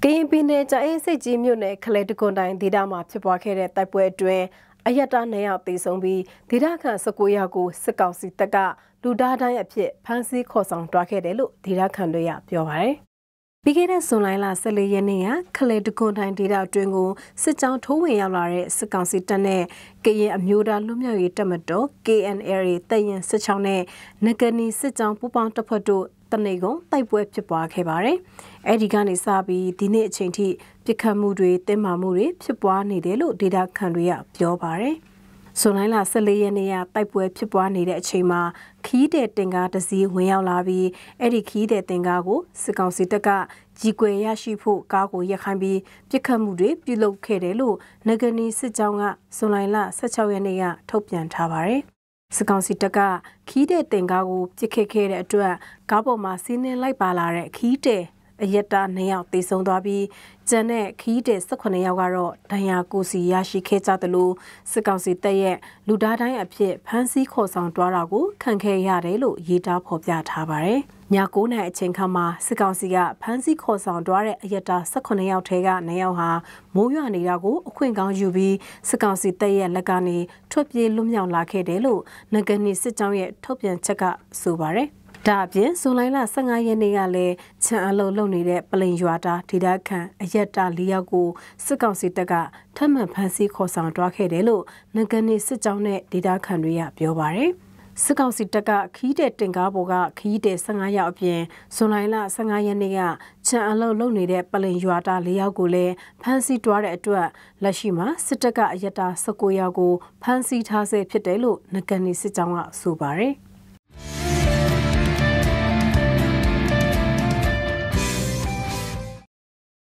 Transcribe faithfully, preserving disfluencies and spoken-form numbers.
ရင်ပြည်နယ်ကြာအင်းစိတ်ကြီးမြို့နယ်ခလဲတကွန်တိုင်းဒေသမှာဖြစ်ပွားခဲ့တဲ့တိုက်ပွဲအတွင်းအယက်တာနေရောက်တည်ဆုံပြီးဒေသခံ၁၉ယောက်ကိုစစ်ကောင်စီတပ်ကလူသားတိုင်းအဖြစ်ဖမ်းဆီးခေါ်ဆောင်တွားခဲ့တယ်လို့ဒေသခံတွေကပြောပါတယ်။ပြီးခဲ့တဲ့ဇွန်လ၁၄ရက်နေ့ကခလဲတကွန်တိုင်းဒေသအတွင်းကိုစစ်ကြောင်းထိုးဝင်ရောက်လာတဲ့စစ်ကောင်စီတပ်နဲ့ကရင်အမျိုးသားလွတ်မြောက်ရေးတပ်မတော် K N L တပ်ရင်စစ်ချောင်းနဲ့နဂနီစစ်ကြောင်းပူးပေါင်းတပ်ဖွဲ့တို့တနေကုန်တိုက်ပွဲဖြစ်ပွားခဲ့ပါတယ်။အဲဒီကနေစပြီးဒီနေ့အချိန်ထိပြစ်ခတ်မှုတွေတင်းမာမှုတွေဖြစ်ပွားနေတယ်လို့ဒေတာခန်တွေကပြောပါတယ်။ဇွန်လ၁၄ရက်နေ့ကတိုက်ပွဲဖြစ်ပွားနေတဲ့အချိန်မှာခီးတဲ့တင်ကားတစ်စီးဝင်ရောက်လာပြီးအဲ့ဒီခီးတဲ့တင်ကားကိုစစ်ကောင်စီတပ်ကကြီးကွယ်ရရှိဖို့ကားကိုရက်ခိုင်းပြီးပြစ်ခတ်မှုတွေပြုလုပ်ခဲ့တယ်လို့နဂနီစစ်ကြောင်းကဇွန်လ၁၆ရက်နေ့ကထုတ်ပြန်ထားပါတယ်။စစ်ကောင်စီတပ်ကခီးတဲ့တင်ကားကိုပြစ်ခတ်ခဲ့တဲ့အတွက်ကားပေါ်မှာစီးနှင်းလိုက်ပါလာတဲ့ခီးတဲ့အယက်တာနှစ်ယောက်တေဆုံးသွားပြီးကျန်တဲ့ခီးတဲ့၁၈ယောက်ကတော့ဒဏ်ရာကိုစီရရှိခဲ့ကြတယ်လို့စစ်ကောင်စီတပ်ရဲ့လူသားတိုင်းအဖြစ်ဖမ်းဆီးခေါ်ဆောင်တွားတာကိုခံခဲ့ရတယ်လို့ရေးသားဖော်ပြထားပါတယ်။ည၉နာရီအချိန်ခန့်မှာစစ်ကောင်စီကဖမ်းဆီးခေါ်ဆောင်တွားတဲ့အယက်တာ၁၈ယောက်ထဲက၂ယောက်ဟာမိုးရွာနေတာကိုအခွင့်ကောင်းယူပြီးစစ်ကောင်စီတပ်ရဲ့လက်ကနေထွက်ပြေးလွတ်မြောက်လာခဲ့တယ်လို့နဂနီစစ်ကြောင်းရဲ့ထုတ်ပြန်ချက်ကဆိုပါတယ်။ဒါအပြင်ဇွန်လ၁၅ရက်နေ့ကလည်းချန်အလုံးလုံနေတဲ့ပလိန်ရွာသားဒေသခံအယက်တာ၄ယောက်ကိုစစ်ကောင်စီတပ်ကထပ်မံဖမ်းဆီးခေါ်ဆောင်တွားခဲ့တယ်လို့နဂနီစစ်ကြောင်းနဲ့ဒေသခံတွေကပြောပါတယ်။စစ်ကောင်စီတပ်ကခီးတဲ့တင်ကားပေါ်ကခီးတဲ့၁၅ယောက်အပြင်ဇွန်လ၁၅ရက်နေ့ကချန်အလုံးလုံနေတဲ့ပလိန်ရွာသား၄ယောက်ကိုလည်းဖမ်းဆီးတွားတဲ့အတွက်လက်ရှိမှာစစ်တပ်ကအယက်တာ၁၉ယောက်ကိုဖမ်းဆီးထားဆဲဖြစ်တယ်လို့နဂနီစစ်ကြောင်းကဆိုပါတယ်။